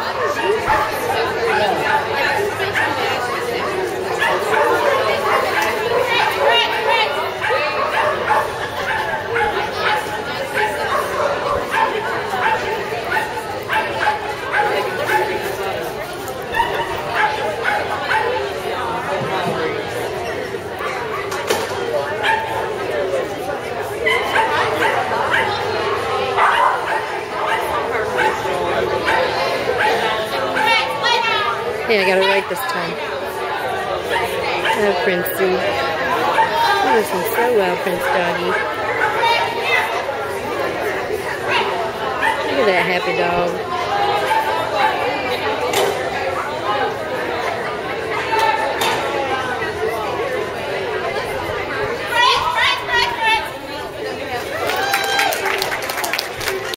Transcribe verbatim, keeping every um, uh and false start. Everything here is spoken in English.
Hey, I got it right this time. Oh, Princey. You listen so well, Prince Doggy. Look at that happy dog.